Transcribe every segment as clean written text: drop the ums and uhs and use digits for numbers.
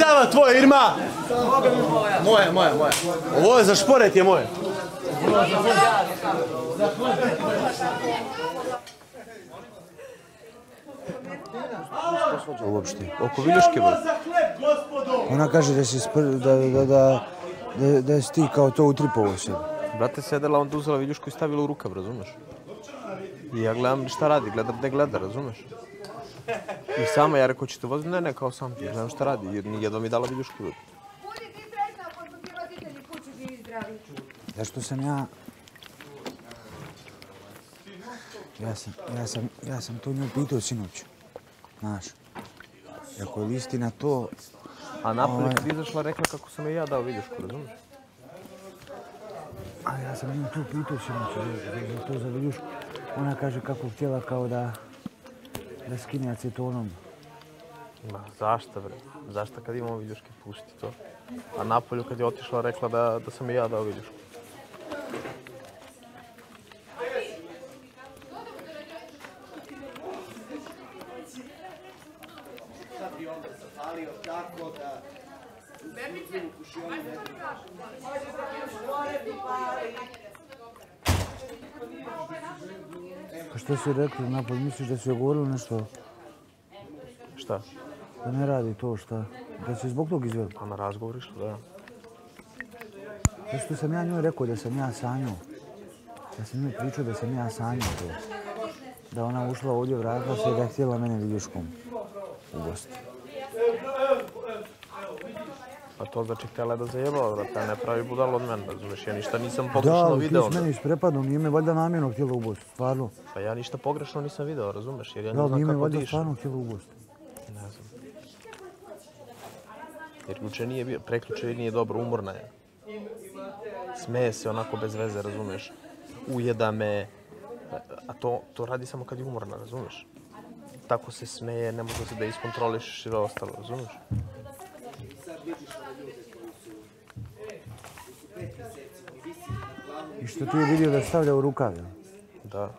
Sava tvoje, Irma! Moje. Ovo je za šporet je moje. Što svađa uopšte? Oko viljuške vode. Ona kaže da si ti kao to utripovo sebi. Brate, sedela, onda uzela viljušku i stavila u rukav, razumeš? I ja gledam šta radi, gleda gde gleda, razumeš? I sama ja rekao, ćete voziti? Ne, kao sam, gledam šta radi, jer jedva mi dala viljušku vodu. Budi ti sretna, ako su ti roditelji kući živi zdravi. Zašto sam ja sam to nju pitao sinoć, znaš. Ako je istina to... A napolje kad izašla rekla kako sam i ja dao viljušku, razumiješ? A ja sam nju tu pitao sinoć, to za viljušku. Ona kaže kako htjela kao da skine acetonom. Ma, zašto bre? Zašto kad imamo viljuške pušti to? A napolju kad je otišla rekla da sam i ja dao viljušku. Pa što si rekli napolje? Misliš da si joj govorili nešto? Šta? Da ne radi to, šta? Da si zbog tog izveli? Pa na razgovor išlo, da. Zašto sam ja njoj rekao da sam ja sanjao? Da sam njoj pričao da sam ja sanjao to. Da ona ušla ovdje, vratila se i da je htjela mene viljuškom ugostiti. Pa to znači htjela je da zajebala, brate, a ne pravi budalo od mene, razumiješ? Ja ništa nisam pogrešno video. Da, ti s meni isprepadno, nije me valjda namjerno htjela ugostiti, stvarno. Pa ja ništa pogrešno nisam video, razumiješ? Jer ja Da, ne znam nije me kako valjda diše. stvarno htjela ugostiti. Ne znam. Jer juče nije bio, prekjuče nije dobro, umorna je. Smeje se onako bez veze, razumiješ? Ujeda me, a to radi samo kad je umorna, razumiješ? Tako se smeje, ne može se da iskontrolišeš i da ostalo, razumiješ? I što ti je vidio da stavlja u rukav? Da.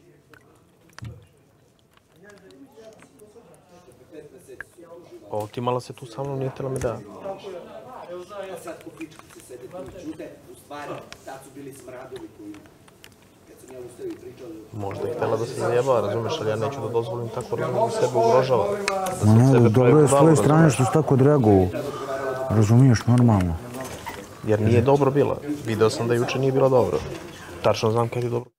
Otimala se tu sa mnom, nije htjela mi da. Sad ko pičkice sede tu čude, u stvari tad su bili smradovi koji, kad sam ja ustao i pričao... Možda je htjela da se zajebava, razumiješ, ali ja neću da dozvolim tako da sebe ugrožava. Dobro je s tvoje strane što si tako odreagovao. Razumiješ, normalno. Jer nije dobro bila. Video sam da juče nije bila dobro. Tačno znam kad je dobro.